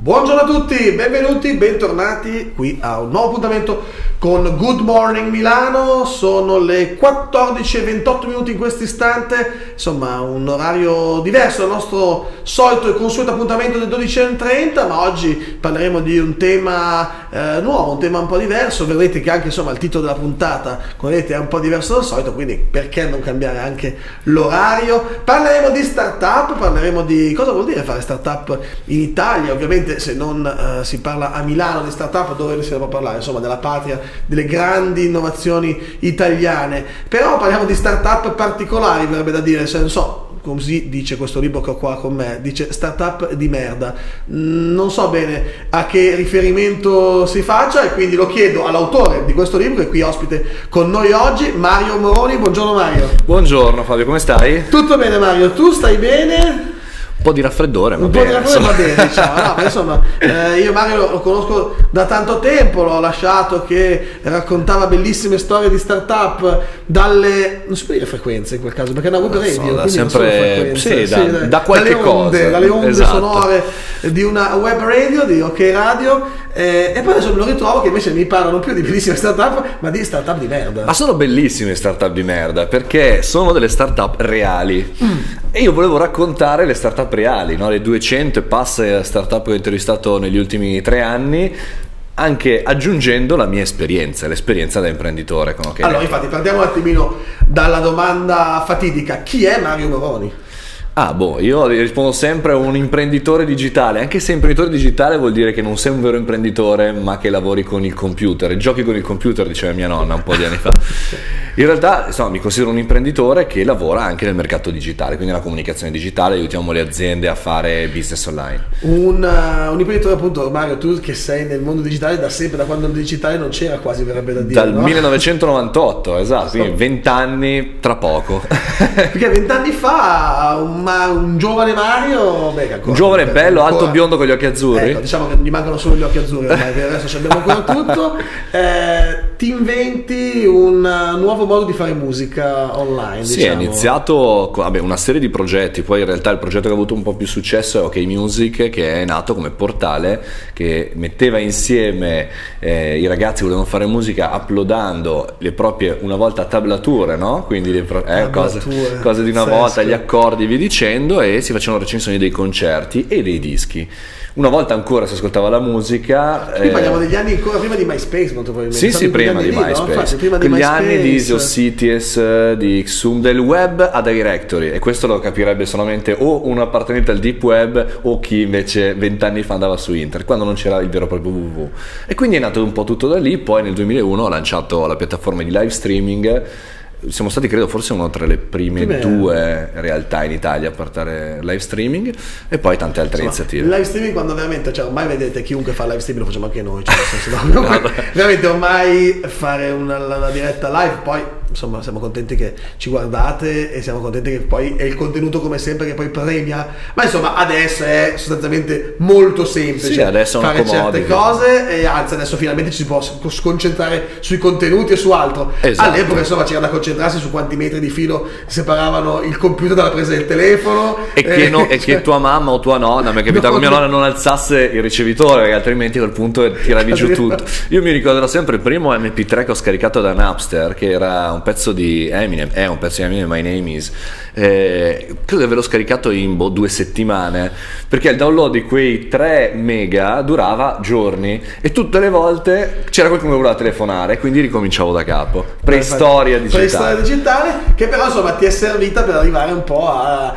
Buongiorno a tutti, benvenuti, bentornati qui a un nuovo appuntamento con Good Morning Milano. Sono le 14:28 in questo istante, insomma un orario diverso dal nostro solito e consueto appuntamento del 12:30, ma oggi parleremo di un tema nuovo, un tema un po' diverso. Vedrete che anche insomma il titolo della puntata, come vedete, è un po' diverso dal solito, quindi perché non cambiare anche l'orario? Parleremo di startup, parleremo di cosa vuol dire fare startup in Italia, ovviamente se non si parla a Milano di startup, dove si deve parlare? Insomma, della patria delle grandi innovazioni italiane. Però parliamo di startup particolari, verrebbe da dire, se non so, così dice questo libro che ho qua con me, dice startup di merda. Non so bene a che riferimento si faccia e quindi lo chiedo all'autore di questo libro, che è qui ospite con noi oggi, Mario Moroni. Buongiorno Mario. Buongiorno Fabio, come stai? Tutto bene Mario, tu stai bene? Un po' di raffreddore, un po' di raffreddore va bene, diciamo. No, ma insomma, io Mario lo conosco da tanto tempo, l'ho lasciato che raccontava bellissime storie di startup dalle, non si può dire frequenze in quel caso, perché è una web radio, da sempre, sì, da qualche cosa, dalle onde esatto, sonore di una web radio, di OK Radio. E poi adesso me lo ritrovo che invece mi parlano più di bellissime startup, ma di startup di merda. Ma sono bellissime startup di merda, perché sono delle startup reali. E io volevo raccontare le startup reali, no? Le 200 e passa startup che ho intervistato negli ultimi 3 anni, anche aggiungendo la mia esperienza, l'esperienza da imprenditore con OK. Allora, infatti, partiamo un attimino dalla domanda fatidica: chi è Mario Moroni? Io rispondo sempre a un imprenditore digitale, anche se imprenditore digitale vuol dire che non sei un vero imprenditore, ma che lavori con il computer, giochi con il computer, diceva mia nonna un po' di anni fa. In realtà, insomma, mi considero un imprenditore che lavora anche nel mercato digitale, quindi nella comunicazione digitale, aiutiamo le aziende a fare business online. Un imprenditore, appunto, Mario, tu che sei nel mondo digitale da sempre, da quando il digitale non c'era quasi, verrebbe da dire. Dal 1998, esatto, quindi 20 anni tra poco. Perché 20 anni fa un giovane Mario, un giovane bello, alto, biondo con gli occhi azzurri. Ecco, diciamo che gli mancano solo gli occhi azzurri ormai, adesso abbiamo ancora tutto. Ti inventi un nuovo modo di fare musica online. Sì, diciamo. È iniziato una serie di progetti, poi in realtà il progetto che ha avuto un po' più successo è OK Music, che è nato come portale che metteva insieme i ragazzi che volevano fare musica uploadando le proprie una volta tablature, no? Quindi cose di una volta, gli accordi, via dicendo, e si facevano recensioni dei concerti e dei dischi. Una volta ancora si ascoltava la musica. Qui parliamo degli anni ancora prima di MySpace, molto probabilmente. Sì, prima di MySpace. No? Infatti, prima di MySpace. Anni di Geocities, di Xum, del web a directory, e questo lo capirebbe solamente o un appartenente al deep web o chi invece 20 anni fa andava su internet, quando non c'era il vero e proprio www. E quindi è nato un po' tutto da lì. Poi nel 2001 ho lanciato la piattaforma di live streaming. Siamo stati, credo, forse una tra le prime 2 realtà in Italia a portare live streaming, e poi tante altre iniziative. Il live streaming, quando veramente, cioè, ormai vedete, chiunque fa live streaming lo facciamo anche noi, cioè, nel senso, veramente ormai fare la diretta live, poi insomma siamo contenti che ci guardate e siamo contenti che poi è il contenuto come sempre che poi premia, ma insomma adesso è sostanzialmente molto semplice, sì, adesso fare certe cose, e anzi adesso finalmente ci si può concentrare sui contenuti e su altro. Esatto. All'epoca insomma c'era da concentrarsi su quanti metri di filo separavano il computer dalla presa del telefono, e che tua mamma o tua nonna, mi è capitato che mia nonna non alzasse il ricevitore, perché altrimenti a quel punto tiravi giù tutto. Io mi ricorderò sempre il primo MP3 che ho scaricato da Napster, che era un pezzo di Eminem, My Name Is, credo di averlo scaricato in 2 settimane, perché il download di quei 3 mega durava giorni, e tutte le volte c'era qualcuno che voleva telefonare, quindi ricominciavo da capo. Preistoria digitale, che però insomma ti è servita per arrivare un po'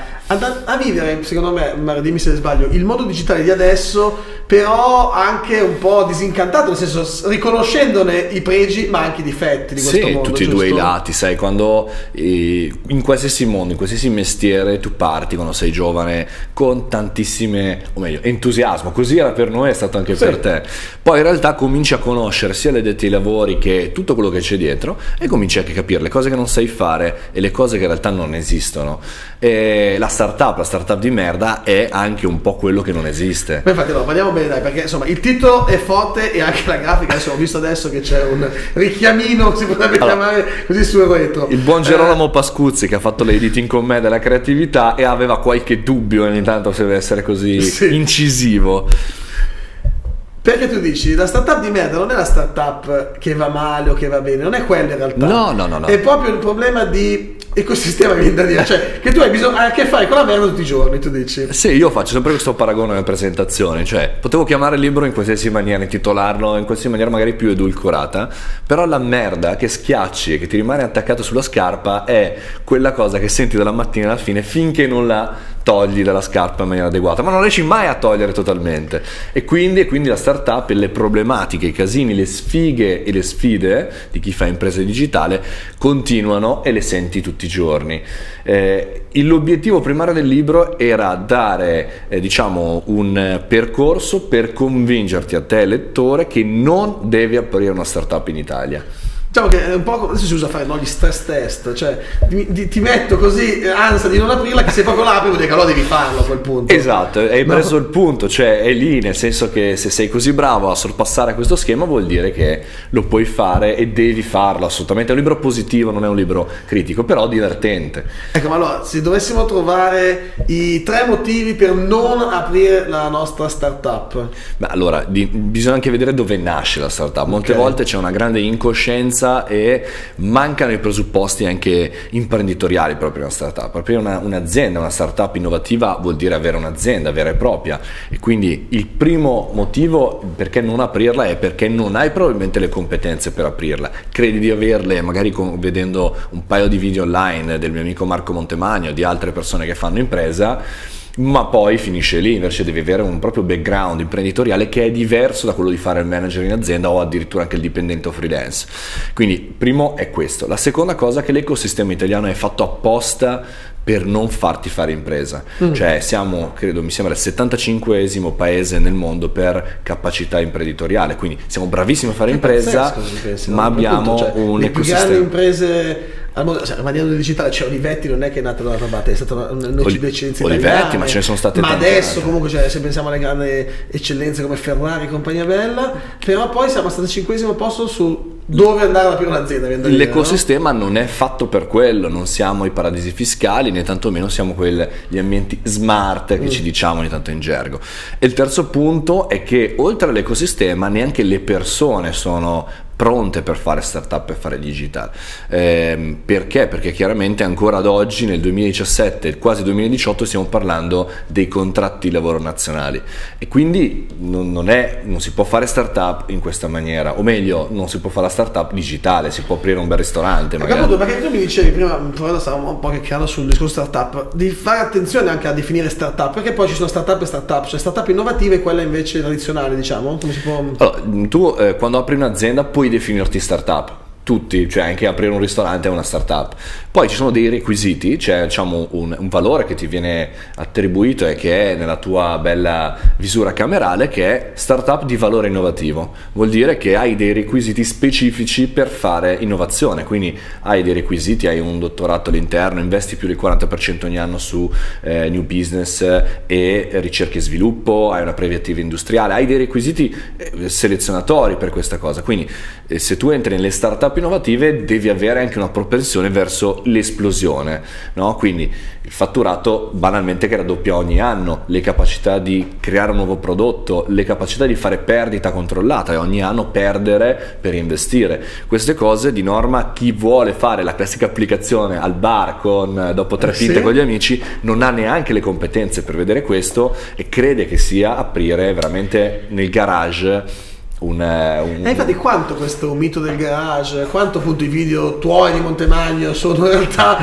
a vivere, secondo me, dimmi se sbaglio, il modo digitale di adesso, però anche un po' disincantato, nel senso riconoscendone i pregi ma anche i difetti di questo mondo. Sì, tutti e 2 i lati, sai, quando in qualsiasi mondo, in qualsiasi mestiere tu parti quando sei giovane con tantissime, o meglio, entusiasmo, così era per noi, è stato anche per te. Poi in realtà cominci a conoscere sia le detti ai lavori che tutto quello che c'è dietro, e cominci anche a capire le cose che non sai fare e le cose che in realtà non esistono. E la startup di merda è anche un po' quello che non esiste. Ma infatti, no, parliamo bene, dai, perché insomma il titolo è forte e anche la grafica. Adesso ho visto adesso che c'è un richiamino, si potrebbe chiamare così, sul retro. Il buon Gerolamo Pascuzzi, che ha fatto l'editing con me della creatività, e aveva qualche dubbio ogni tanto se deve essere così incisivo. Perché tu dici, la startup di merda non è la startup che va male o che va bene, non è quella in realtà. No. È proprio il problema di ecosistema, viene da dire, cioè che tu hai a che fare con la merda tutti i giorni, tu dici. Sì, io faccio sempre questo paragone nelle presentazioni, cioè potevo chiamare il libro in qualsiasi maniera, intitolarlo in qualsiasi maniera magari più edulcorata, però la merda che schiacci e che ti rimane attaccato sulla scarpa è quella cosa che senti dalla mattina alla fine finché non la togli dalla scarpa in maniera adeguata, ma non riesci mai a togliere totalmente. E quindi la startup e le problematiche, i casini, le sfighe e le sfide di chi fa impresa digitale continuano e le senti tutti i giorni. L'obiettivo primario del libro era dare diciamo un percorso per convincerti a te lettore che non devi aprire una startup in Italia. Diciamo che è un po' adesso si usa fare gli stress test, cioè ti metto così ansia di non aprirla che se proprio l'apri vuol dire che allora devi farlo a quel punto. Esatto, hai preso il punto, cioè è lì, nel senso che se sei così bravo a sorpassare questo schema vuol dire che lo puoi fare e devi farlo assolutamente. È un libro positivo, non è un libro critico, però divertente. Ecco, ma allora se dovessimo trovare i 3 motivi per non aprire la nostra startup. Beh, allora bisogna anche vedere dove nasce la startup. Molte volte c'è una grande incoscienza e mancano i presupposti anche imprenditoriali proprio una startup. Aprire un'azienda, una startup innovativa vuol dire avere un'azienda vera e propria, e quindi il primo motivo perché non aprirla è perché non hai probabilmente le competenze per aprirla. Credi di averle magari vedendo un paio di video online del mio amico Marco Montemagno, di altre persone che fanno impresa, ma poi finisce lì. Invece devi avere un proprio background imprenditoriale che è diverso da quello di fare il manager in azienda o addirittura anche il dipendente o freelance. Quindi primo è questo. La seconda cosa è che l'ecosistema italiano è fatto apposta per non farti fare impresa. Cioè siamo, credo, mi sembra il 75esimo paese nel mondo per capacità imprenditoriale, quindi siamo bravissimi a fare impresa, ma abbiamo un le ecosistema. più grandi imprese al mondo, cioè, Maniano digitale, cioè Olivetti non è che è nata dall'altra parte, è stata un'eccellenza italiana. Olivetti, ma ce ne sono state ma tante adesso altre. Comunque, cioè, se pensiamo alle grandi eccellenze come Ferrari e compagnia bella, però poi siamo al 75esimo posto su dove andare ad aprire un'azienda. L'ecosistema non è fatto per quello, non siamo i paradisi fiscali né tantomeno siamo gli ambienti smart che ci diciamo ogni tanto in gergo. E il terzo punto è che oltre all'ecosistema neanche le persone sono pronte per fare startup e fare digital. Perché? Perché chiaramente ancora ad oggi, nel 2017, quasi 2018, stiamo parlando dei contratti di lavoro nazionali e quindi non si può fare startup in questa maniera, o meglio, non si può fare la startup digitale, si può aprire un bel ristorante magari. Capito, perché tu mi dicevi prima, stavamo un po' chiacchierando sul discorso startup, di fare attenzione anche a definire startup, perché poi ci sono startup e startup, cioè startup innovative e quella invece tradizionale, diciamo. Come si può... Allora, tu quando apri un'azienda puoi definirti startup, tutti, cioè anche aprire un ristorante è una startup. Poi ci sono dei requisiti, c'è diciamo un valore che ti viene attribuito e che è nella tua bella visura camerale, che è startup di valore innovativo. Vuol dire che hai dei requisiti specifici per fare innovazione, quindi hai dei requisiti, hai un dottorato all'interno, investi più del 40% ogni anno su new business e ricerca e sviluppo, hai una previa attiva industriale, hai dei requisiti selezionatori per questa cosa. Quindi se tu entri nelle startup innovative devi avere anche una propensione verso l'esplosione, no? Quindi il fatturato banalmente che raddoppia ogni anno, le capacità di creare un nuovo prodotto, le capacità di fare perdita controllata e ogni anno perdere per investire. Queste cose di norma chi vuole fare la classica applicazione al bar dopo 3 pinte con gli amici non ha neanche le competenze per vedere questo e crede che sia aprire veramente nel garage infatti quanto questo mito del garage, quanto appunto i video tuoi di Montemagno sono in realtà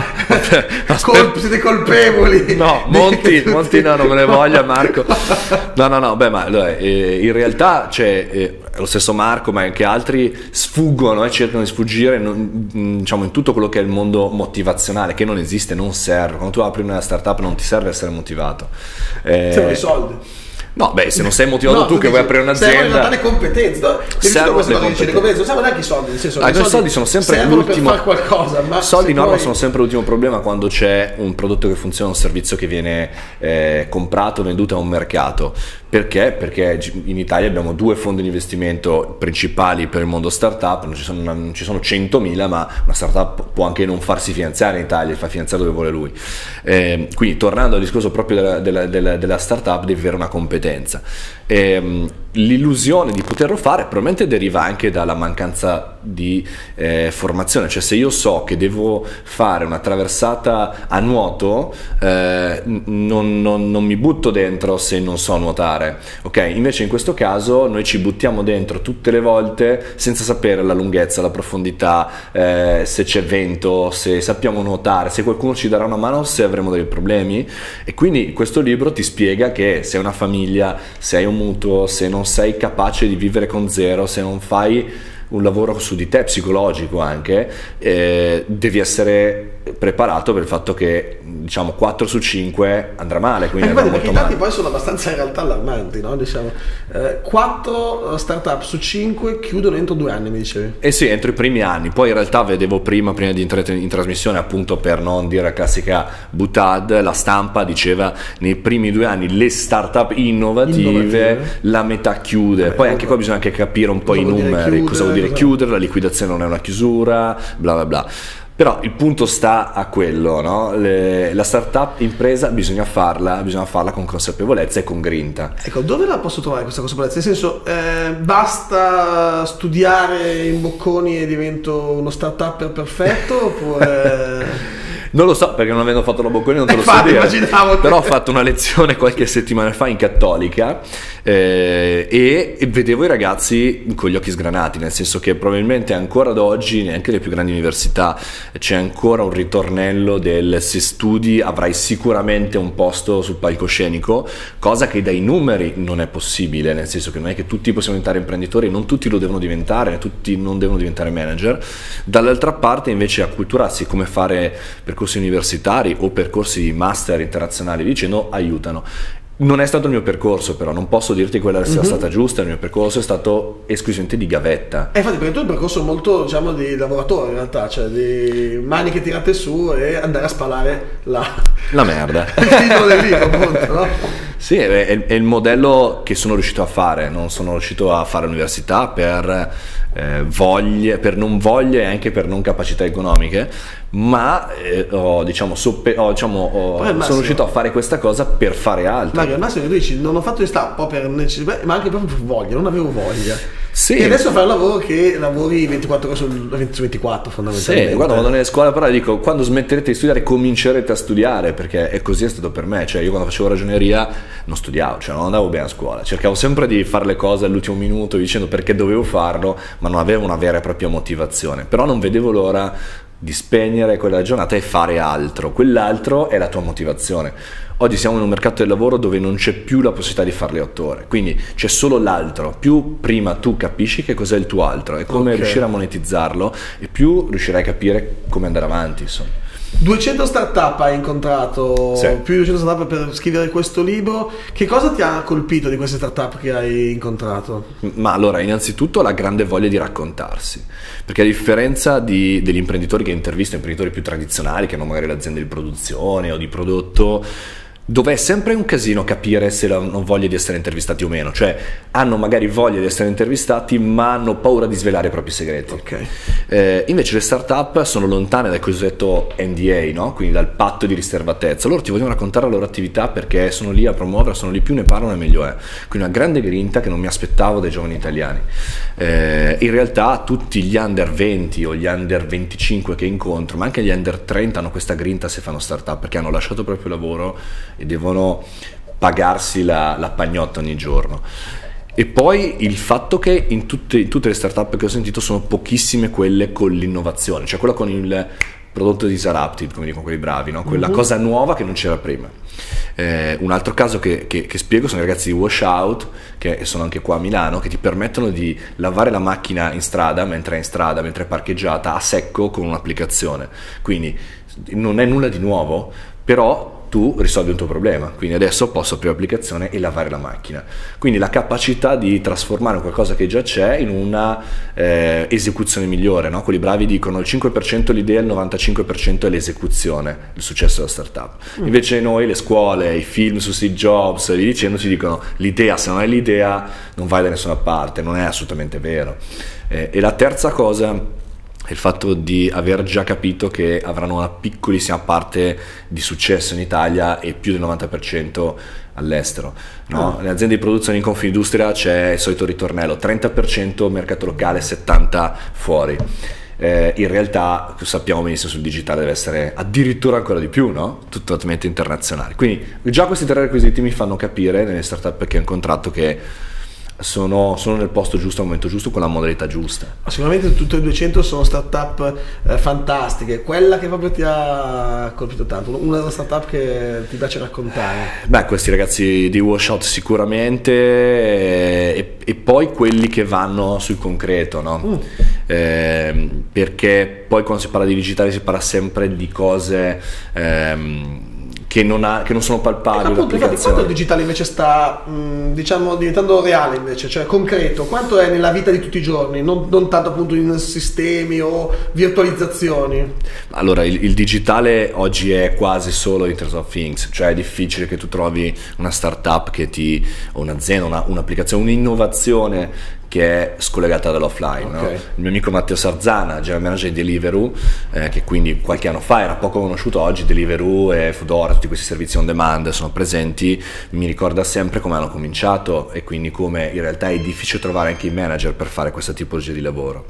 siete colpevoli? No, Monti no, non me ne voglia Marco. No, beh, ma allora, in realtà c'è lo stesso Marco, ma anche altri sfuggono e cercano di sfuggire diciamo in tutto quello che è il mondo motivazionale, che non esiste, non serve. Quando tu apri una startup non ti serve essere motivato, servono i soldi. No, beh, se non sei motivato tu che vuoi aprire un'azienda, servono le competenze, no? Servono le competenze, non servono neanche i soldi, nel senso, i soldi sono sempre l'ultimo, per fare qualcosa, ma soldi in norma sono sempre l'ultimo problema quando c'è un prodotto che funziona, un servizio che viene comprato, venduto a un mercato. Perché? Perché in Italia abbiamo 2 fondi di investimento principali per il mondo startup, non ci sono 100.000, ma una startup può anche non farsi finanziare in Italia, fa finanziare dove vuole lui. Quindi tornando al discorso proprio della startup, devi avere una competenza. competenza. L'illusione di poterlo fare probabilmente deriva anche dalla mancanza di formazione, cioè se io so che devo fare una traversata a nuoto, non mi butto dentro se non so nuotare, ok? Invece in questo caso noi ci buttiamo dentro tutte le volte senza sapere la lunghezza, la profondità, se c'è vento, se sappiamo nuotare, se qualcuno ci darà una mano, se avremo dei problemi. E quindi questo libro ti spiega che se hai una famiglia, se hai un mutuo, se non sei capace di vivere con zero, se non fai un lavoro su di te psicologico anche, devi essere preparato per il fatto che diciamo 4 su 5 andrà male, quindi andrà molto i dati male. poi sono abbastanza in realtà allarmanti, no? Diciamo 4 startup su 5 chiudono entro 2 anni, mi dicevi. Eh sì, entro i primi anni. Poi in realtà vedevo prima di entrare in trasmissione, appunto per non dire la classica butad, la stampa diceva nei primi 2 anni le startup innovative la metà chiude. Poi anche qua bisogna anche capire un po' i numeri, cosa vuol dire chiudere, la liquidazione non è una chiusura, bla bla bla. Però il punto sta a quello, no? La startup impresa bisogna farla con consapevolezza e con grinta. Ecco, dove la posso trovare questa consapevolezza? Nel senso, basta studiare in Bocconi e divento uno startupper perfetto, oppure... Non lo so, perché non avendo fatto la Bocconi non te lo so dire. Immaginavo. Però ho fatto una lezione qualche settimana fa in Cattolica e vedevo i ragazzi con gli occhi sgranati, nel senso che probabilmente ancora ad oggi, neanche le più grandi università, c'è ancora un ritornello del se studi avrai sicuramente un posto sul palcoscenico, cosa che dai numeri non è possibile, nel senso che non è che tutti possiamo diventare imprenditori, non tutti lo devono diventare, tutti non devono diventare manager. Dall'altra parte invece acculturarsi come fare percorsi universitari o percorsi di master internazionali dicendo aiutano. Non è stato il mio percorso, però non posso dirti quella sia stata giusta. Il mio percorso è stato esclusivamente di gavetta. Infatti, perché tu hai un percorso molto, diciamo, di lavoratore in realtà, cioè di maniche tirate su e andare a spalare la merda. Il titolo del libro, appunto, no? Sì, è il modello che sono riuscito a fare. Non sono riuscito a fare l'università per non voglia e anche per non capacità economiche, ma sono riuscito a fare questa cosa per fare altro. Mario, al massimo tu dici non ho fatto di sta un po' per necessità, ma anche proprio per voglia, non avevo voglia. Sì. E adesso fai un lavoro che lavori 24 ore su 24 fondamentalmente. Sì, guarda, vado nelle scuole però dico, quando smetterete di studiare comincerete a studiare, perché è così è stato per me. Cioè io quando facevo ragioneria non studiavo, cioè non andavo bene a scuola, cercavo sempre di fare le cose all'ultimo minuto dicendo perché dovevo farlo, ma non avevo una vera e propria motivazione. Però non vedevo l'ora di spegnere quella giornata e fare altro. Quell'altro è la tua motivazione. Oggi siamo in un mercato del lavoro dove non c'è più la possibilità di fare le 8 ore, quindi c'è solo l'altro. Più prima tu capisci che cos'è il tuo altro e come riuscire a monetizzarlo, e più riuscirai a capire come andare avanti, insomma. 200 startup hai incontrato, sì. Più di 200 startup per scrivere questo libro. Che cosa ti ha colpito di queste startup che hai incontrato? Ma allora, innanzitutto la grande voglia di raccontarsi, perché a differenza degli imprenditori che intervisto, imprenditori più tradizionali che hanno magari l'azienda di produzione o di prodotto, dove è sempre un casino capire se hanno voglia di essere intervistati o meno, cioè hanno magari voglia di essere intervistati ma hanno paura di svelare i propri segreti. Invece le startup sono lontane dal cosiddetto NDA, no? Quindi dal patto di riservatezza. Loro ti vogliono raccontare la loro attività perché sono lì a promuovere, sono lì, più ne parlano e meglio è. Quindi una grande grinta che non mi aspettavo dai giovani italiani. In realtà tutti gli under 20 o gli under 25 che incontro, ma anche gli under 30 hanno questa grinta se fanno startup, perché hanno lasciato il proprio lavoro e devono pagarsi la pagnotta ogni giorno. E poi il fatto che in tutte le startup che ho sentito sono pochissime quelle con l'innovazione, cioè quella con il prodotto disruptive, come dicono quelli bravi, no? Quella cosa nuova che non c'era prima. Un altro caso che spiego sono i ragazzi di Washout, che sono anche qua a Milano, che ti permettono di lavare la macchina in strada, mentre è parcheggiata, a secco con un'applicazione. Quindi non è nulla di nuovo, però tu risolvi un tuo problema, quindi adesso posso aprire l'applicazione e lavare la macchina. Quindi la capacità di trasformare qualcosa che già c'è in una esecuzione migliore, no? Quelli bravi dicono il 5% è l'idea, il 95% è l'esecuzione, il successo della startup. Invece noi, le scuole, i film su Steve Jobs, via dicendo, ci dicono l'idea, se non hai l'idea non vai da nessuna parte. Non è assolutamente vero. E la terza cosa il fatto di aver già capito che avranno una piccolissima parte di successo in Italia e più del 90% all'estero, no? Le aziende di produzione in Confindustria c'è il solito ritornello, 30% mercato locale, 70% fuori. In realtà sappiamo benissimo sul digitale deve essere addirittura ancora di più, no? Tutto totalmente internazionale. Quindi già questi 3 requisiti mi fanno capire nelle startup che ho incontrato che sono nel posto giusto al momento giusto con la modalità giusta. Sicuramente tutte e 200 sono startup fantastiche. Quella che proprio ti ha colpito tanto, una startup che ti piace raccontare? Beh, questi ragazzi di Washout sicuramente, e poi quelli che vanno sul concreto, no? Perché poi quando si parla di digitale si parla sempre di cose che non sono palpabili. Appunto, infatti, quanto il digitale invece sta diciamo diventando reale invece, cioè concreto, quanto è nella vita di tutti i giorni, non tanto appunto in sistemi o virtualizzazioni? Allora, il digitale oggi è quasi solo Internet of Things, cioè è difficile che tu trovi una startup o un'azienda, un'applicazione, un'innovazione che è scollegata dall'offline, no? Il mio amico Matteo Sarzana, general manager di Deliveroo, che quindi qualche anno fa era poco conosciuto, oggi Deliveroo e Foodora, tutti questi servizi on demand sono presenti, mi ricorda sempre come hanno cominciato e quindi come in realtà è difficile trovare anche i manager per fare questa tipologia di lavoro.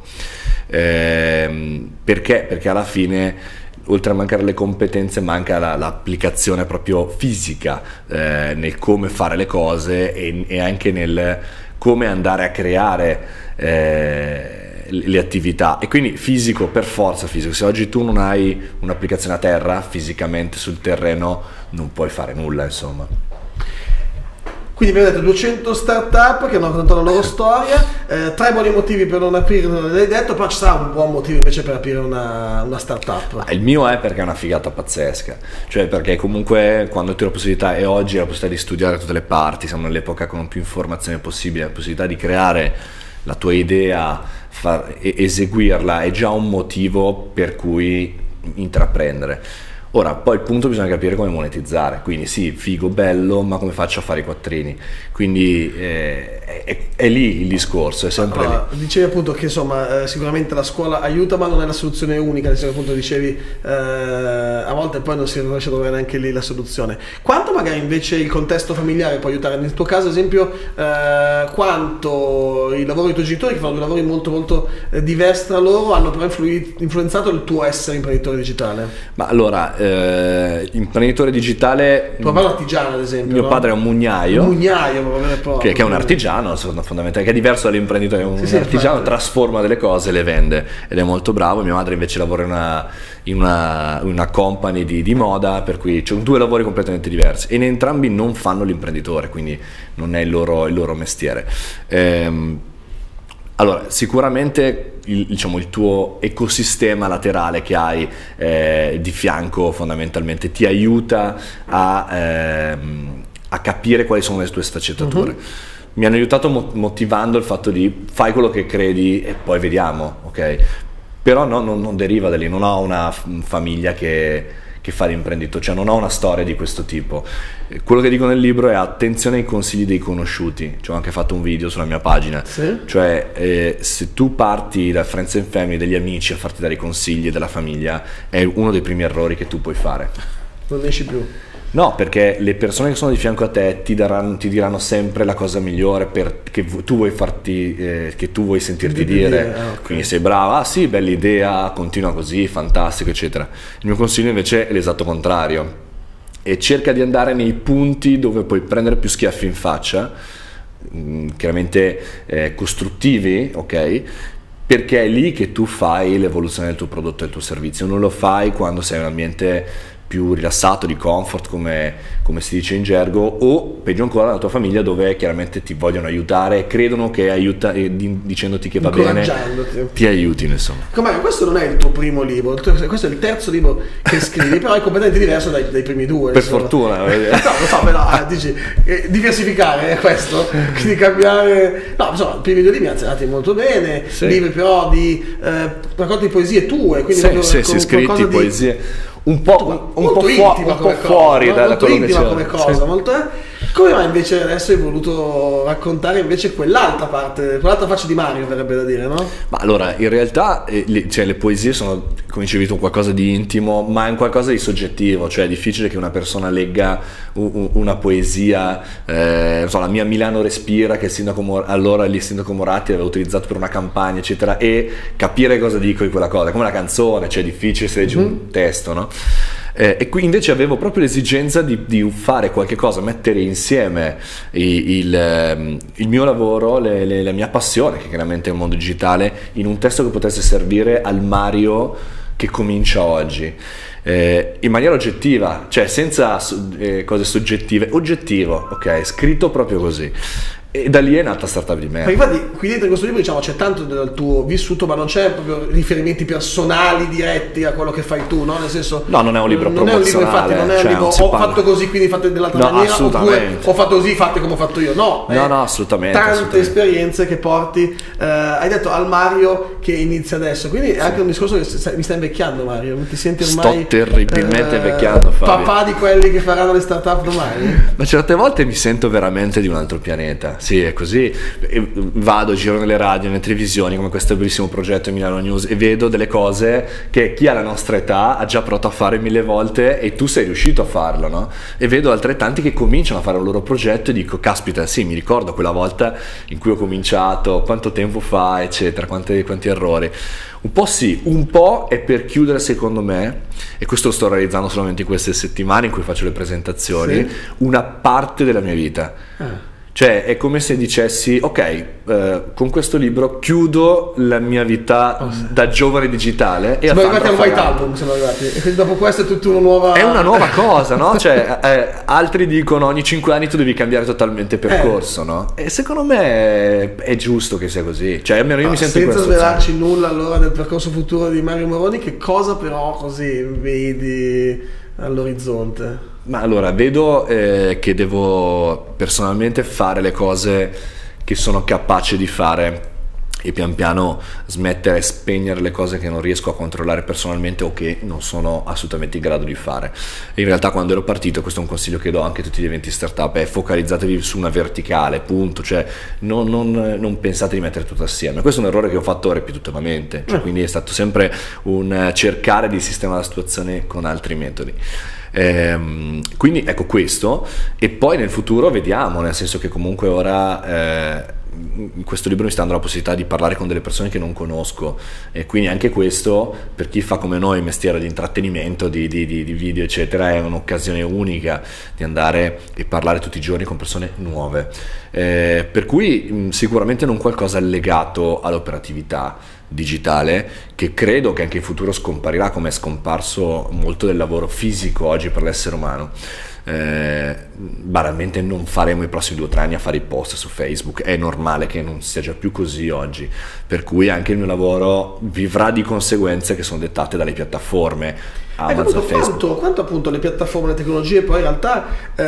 Perché? Perché alla fine, oltre a mancare le competenze, manca l'applicazione proprio fisica nel come fare le cose e anche nel come andare a creare le attività, e quindi fisico, per forza fisico. Se oggi tu non hai un'applicazione a terra fisicamente sul terreno non puoi fare nulla, insomma. Quindi abbiamo detto 200 startup che hanno raccontato la loro storia, 3 buoni motivi per non aprire, non l'hai detto, però ci sarà un buon motivo invece per aprire una startup. Il mio è perché è una figata pazzesca, cioè perché comunque quando ti ho la possibilità, e oggi ho la possibilità di studiare da tutte le parti, siamo nell'epoca con più informazione possibile, la possibilità di creare la tua idea, eseguirla è già un motivo per cui intraprendere. Ora, poi il punto bisogna capire come monetizzare, quindi sì, figo, bello, ma come faccio a fare i quattrini? Quindi è lì il discorso, è sempre lì. Dicevi appunto che insomma sicuramente la scuola aiuta, ma non è la soluzione unica, nel senso che appunto dicevi a volte poi non si riesce a trovare neanche lì la soluzione. Quanto magari invece il contesto familiare può aiutare? Nel tuo caso, ad esempio, quanto il lavoro dei tuoi genitori, che fanno due lavori molto molto diversi tra loro, hanno però influenzato il tuo essere imprenditore digitale? Ma allora, imprenditore digitale, tuo padre è artigiano ad esempio, mio no? Padre è un mugnaio, che è un artigiano fondamentale, che è diverso dall'imprenditore, è un artigiano, trasforma delle cose e le vende ed è molto bravo. Mia madre invece lavora in una company di moda, per cui c'è 2 lavori completamente diversi e in entrambi non fanno l'imprenditore, quindi non è il loro mestiere. Allora, sicuramente il tuo ecosistema laterale che hai di fianco fondamentalmente ti aiuta a capire quali sono le tue sfaccettature. Mi hanno aiutato motivando il fatto di fai quello che credi e poi vediamo, ok? Però no, non deriva da lì, non ho una famiglia che fa l'imprenditore, cioè non ho una storia di questo tipo. Quello che dico nel libro è attenzione ai consigli dei conosciuti, cioè ho anche fatto un video sulla mia pagina, sì? Cioè se tu parti da friends and family, degli amici a farti dare i consigli della famiglia, è uno dei primi errori che tu puoi fare. Non ne esci più. No, perché le persone che sono di fianco a te ti diranno sempre la cosa migliore che tu vuoi sentirti dire. Okay. Quindi sei brava, ah sì, bella idea, continua così, fantastico, eccetera. Il mio consiglio invece è l'esatto contrario, e cerca di andare nei punti dove puoi prendere più schiaffi in faccia, chiaramente costruttivi, ok? Perché è lì che tu fai l'evoluzione del tuo prodotto e del tuo servizio, non lo fai quando sei in un ambiente più rilassato, di comfort, come si dice in gergo, o peggio ancora la tua famiglia, dove chiaramente ti vogliono aiutare, credono che dicendoti che va bene, ti aiutino, insomma. Come questo non è il tuo primo libro, questo è il terzo libro che scrivi, però è completamente diverso dai primi 2. Per fortuna. No, lo so, però dici, diversificare è questo, quindi cambiare. No, insomma, i primi 2 libri anzi andati molto bene, sì. Libri però di racconti di poesie tue, quindi sì, scritti, poesie. Un po' fuori dalla molto intima come cosa, sì. molto. Come mai invece adesso hai voluto raccontare invece quell'altra parte, quell'altra faccia di Mario, verrebbe da dire, no? Ma allora, in realtà le poesie sono, come dicevi tu, qualcosa di intimo, ma è un qualcosa di soggettivo, cioè è difficile che una persona legga una poesia, non so, la mia Milano respira, che allora il sindaco Moratti aveva utilizzato per una campagna, eccetera, e capire cosa dico in quella cosa, come una canzone, cioè è difficile se leggi un testo, no? E qui invece avevo proprio l'esigenza di fare qualche cosa, mettere insieme il mio lavoro, la mia passione, che chiaramente è il mondo digitale, in un testo che potesse servire al Mario che comincia oggi, in maniera oggettiva, cioè senza cose soggettive, oggettivo, ok, scritto proprio così. E da lì è nata Startup di me. Infatti qui dentro in questo libro, diciamo, c'è tanto del tuo vissuto, ma non c'è proprio riferimenti personali diretti a quello che fai tu, no? Nel senso, no, non è un libro promozionale, non è un libro ho fatto così, quindi fate dell'altra maniera, oppure ho fatto così, fate come ho fatto io. No, assolutamente. Tante esperienze che porti. Hai detto al Mario che inizia adesso, quindi è anche un discorso che mi sta invecchiando, Mario. Ti senti ormai sto terribilmente invecchiando, Fabio. Papà di quelli che faranno le startup domani? Ma certe volte mi sento veramente di un altro pianeta. Sì, è così. Vado, giro nelle radio, nelle televisioni, come questo bellissimo progetto Milano News, e vedo delle cose che chi ha la nostra età ha già provato a fare 1000 volte e tu sei riuscito a farlo, no? E vedo altrettanti che cominciano a fare il loro progetto e dico, caspita, sì, mi ricordo quella volta in cui ho cominciato, quanto tempo fa, eccetera, quanti errori. Un po' sì, un po' è per chiudere, secondo me, e questo lo sto realizzando solamente in queste settimane in cui faccio le presentazioni, sì, una parte della mia vita. Cioè è come se dicessi, ok, con questo libro chiudo la mia vita da giovane digitale. Siamo arrivati al White Album, siamo arrivati. E quindi dopo questo è tutta una nuova... È una nuova cosa, no? Cioè altri dicono ogni 5 anni tu devi cambiare totalmente percorso, no? E secondo me è giusto che sia così. Cioè almeno io mi sento in senza questo svelarci nulla allora del percorso futuro di Mario Moroni, che cosa però così vedi all'orizzonte? Ma allora, vedo che devo personalmente fare le cose che sono capace di fare e pian piano smettere e spegnere le cose che non riesco a controllare personalmente o che non sono assolutamente in grado di fare. E in realtà quando ero partito, questo è un consiglio che do anche a tutti gli eventi startup, è focalizzatevi su una verticale, punto, cioè non pensate di mettere tutto assieme. Questo è un errore che ho fatto ripetutamente, cioè, quindi è stato sempre un cercare di sistemare la situazione con altri metodi. Quindi ecco questo, e poi nel futuro vediamo, nel senso che comunque ora in questo libro mi sta dando la possibilità di parlare con delle persone che non conosco, e quindi anche questo, per chi fa come noi mestiere di intrattenimento, di video eccetera, è un'occasione unica di andare e parlare tutti i giorni con persone nuove, per cui sicuramente non qualcosa legato all'operatività digitale, che credo che anche in futuro scomparirà, come è scomparso molto del lavoro fisico oggi per l'essere umano. Banalmente non faremo i prossimi 2 o 3 anni a fare i post su Facebook, è normale che non sia già più così oggi, per cui anche il mio lavoro vivrà di conseguenze che sono dettate dalle piattaforme Amazon, Facebook. Quanto appunto le piattaforme, le tecnologie poi in realtà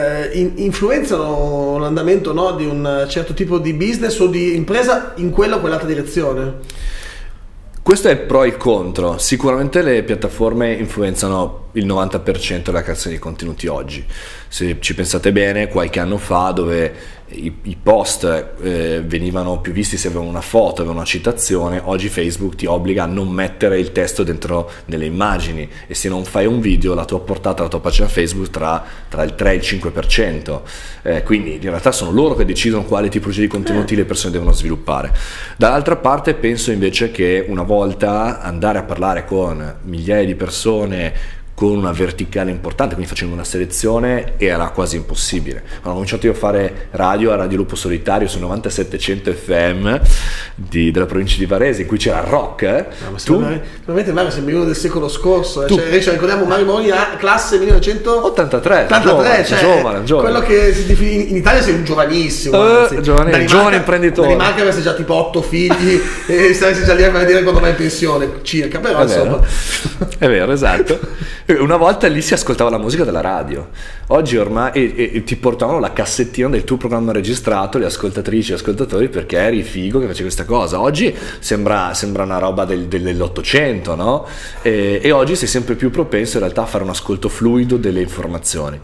influenzano l'andamento, no, di un certo tipo di business o di impresa in quella o quell'altra direzione? Questo è il pro e il contro. Sicuramente le piattaforme influenzano il 90% della creazione di contenuti oggi. Se ci pensate bene, qualche anno fa, dove i post venivano più visti se avevano una foto, avevano una citazione, oggi Facebook ti obbliga a non mettere il testo dentro nelle immagini, e se non fai un video la tua portata, la tua pagina Facebook tra il 3 e il 5%, quindi in realtà sono loro che decidono quale tipologia di contenuti le persone devono sviluppare. Dall'altra parte penso invece che una volta andare a parlare con migliaia di persone con una verticale importante, quindi facendo una selezione, era quasi impossibile. Quando ho cominciato io a fare radio a Radio Lupo Solitario su 9700 FM della provincia di Varese, in cui c'era rock, veramente Mario sembri uno del secolo scorso, cioè ricordiamo Mario Moroni classe 1983, giovane. Quello che in Italia sei un giovanissimo, giovane imprenditore. Danimarca avessi già tipo 8 figli e saresti già lì a vedere quando vai in pensione circa, però insomma è vero, esatto. Una volta lì si ascoltava la musica della radio, oggi ormai e ti portavano la cassettina del tuo programma registrato, le ascoltatrici e gli ascoltatori, perché eri figo che facevi questa cosa. Oggi sembra una roba dell'Ottocento, no? E oggi sei sempre più propenso in realtà a fare un ascolto fluido delle informazioni.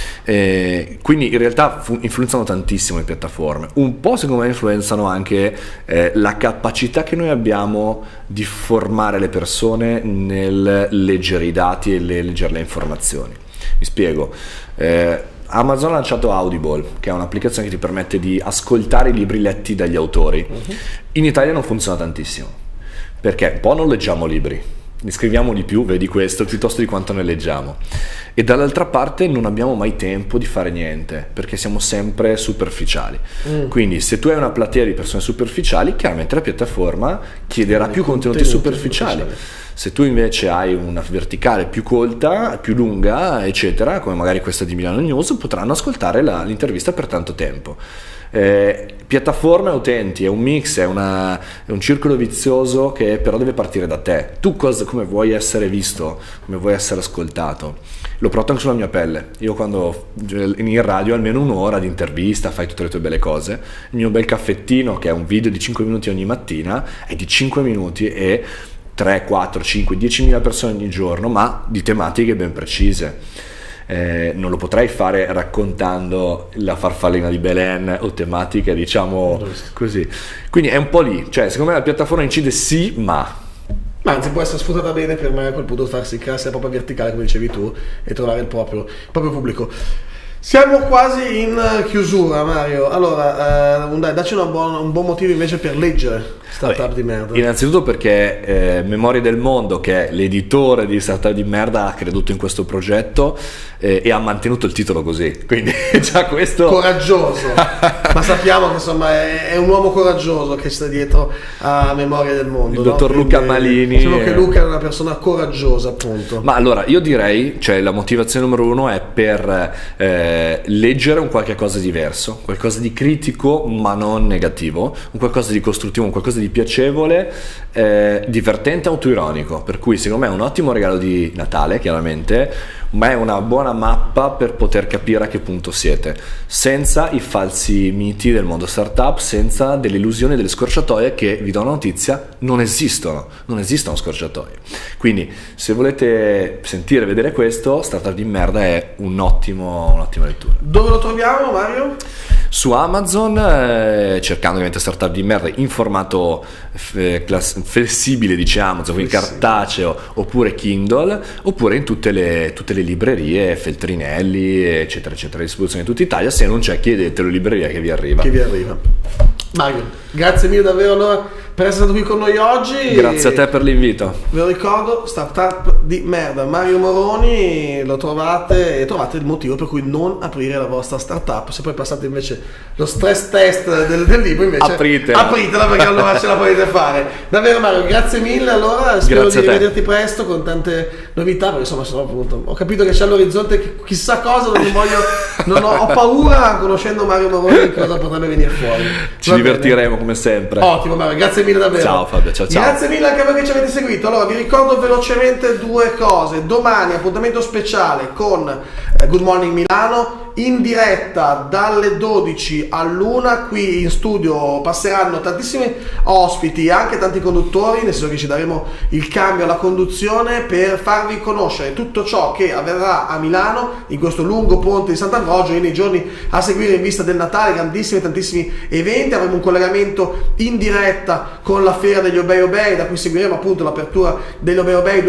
Quindi in realtà influenzano tantissimo le piattaforme, un po' secondo me influenzano anche la capacità che noi abbiamo di formare le persone nel leggere i dati e leggere le informazioni. Mi spiego. Amazon ha lanciato Audible, che è un'applicazione che ti permette di ascoltare i libri letti dagli autori. In Italia non funziona tantissimo, perché un po' non leggiamo libri, ne scriviamo di più, vedi questo, piuttosto di quanto ne leggiamo, e dall'altra parte non abbiamo mai tempo di fare niente, perché siamo sempre superficiali. Quindi se tu hai una platea di persone superficiali, chiaramente la piattaforma chiederà più contenuti superficiali. Se tu invece hai una verticale più colta, più lunga, eccetera, come magari questa di Milano News, potranno ascoltare l'intervista per tanto tempo. Piattaforme, utenti, è un mix, è un circolo vizioso che però deve partire da te. Tu come vuoi essere visto, come vuoi essere ascoltato. L'ho provato anche sulla mia pelle. Io quando in radio almeno un'ora di intervista, fai tutte le tue belle cose, il mio bel caffettino, che è un video di 5 minuti ogni mattina, è di 5 minuti e 3, 4, 5, 10.000 persone ogni giorno, ma di tematiche ben precise. Non lo potrei fare raccontando la farfallina di Belen o tematiche, diciamo così. Quindi è un po' lì, cioè secondo me la piattaforma incide sì, ma anzi può essere sfruttata bene per me a quel punto, farsi classe proprio verticale come dicevi tu e trovare il proprio pubblico. Siamo quasi in chiusura, Mario. Allora, dacci un buon motivo invece per leggere Startup di merda. Innanzitutto perché Memorie del Mondo, che è l'editore di Startup di merda, ha creduto in questo progetto e ha mantenuto il titolo così. Quindi già questo... Coraggioso. Ma sappiamo che insomma è un uomo coraggioso che sta dietro a Memorie del Mondo. Il dottor Luca Malini. Diciamo che Luca è una persona coraggiosa, appunto. Ma allora, io direi, cioè la motivazione numero uno è per... leggere un qualche cosa diverso, qualcosa di critico ma non negativo, un qualcosa di costruttivo, un qualcosa di piacevole, divertente, autoironico, per cui secondo me è un ottimo regalo di Natale, chiaramente, ma è una buona mappa per poter capire a che punto siete, senza i falsi miti del mondo startup, senza delle illusioni, delle scorciatoie che, vi do una notizia, non esistono scorciatoie. Quindi se volete sentire e vedere questo, Startup di merda è un'ottima lettura. Dove lo troviamo, Mario? Su Amazon, cercando ovviamente Startup di merda in formato flessibile, diciamo, quindi cartaceo oppure Kindle, oppure in tutte le librerie, Feltrinelli, eccetera eccetera, a disposizione in tutta Italia. Se non c'è, chiedetelo in libreria che vi arriva. Mario, grazie mille davvero allora per essere stato qui con noi oggi. Grazie a te per l'invito. Ve lo ricordo, Startup di merda, Mario Moroni, lo trovate e trovate il motivo per cui non aprire la vostra startup. Se poi passate invece lo stress test del libro, invece apritela, perché allora ce la potete fare. Davvero Mario, grazie mille, allora spero di rivederti presto con tante novità, perché insomma appunto, ho capito che c'è all'orizzonte chissà cosa, ho paura, conoscendo Mario Moroni, cosa potrebbe venire fuori. Ci divertiremo come sempre. Ottimo Mario, grazie mille davvero. Ciao Fabio, ciao. Grazie mille anche a voi che ci avete seguito. Allora vi ricordo velocemente due cose. Domani appuntamento speciale con Good Morning Milano, in diretta dalle 12 all'1. Qui in studio passeranno tantissimi ospiti, anche tanti conduttori, nel senso che ci daremo il cambio alla conduzione per farvi conoscere tutto ciò che avverrà a Milano in questo lungo ponte di Sant'Ambrogio e nei giorni a seguire in vista del Natale. Tantissimi eventi. Avremo un collegamento in diretta con la fiera degli Obei, da cui seguiremo appunto l'apertura degli Obei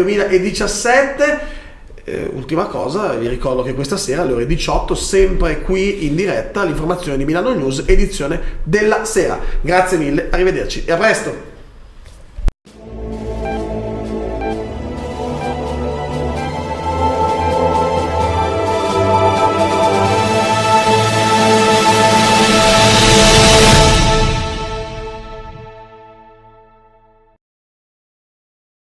2017. Ultima cosa, vi ricordo che questa sera alle ore 18, sempre qui in diretta, l'informazione di Milano News, edizione della sera. Grazie mille, arrivederci e a presto.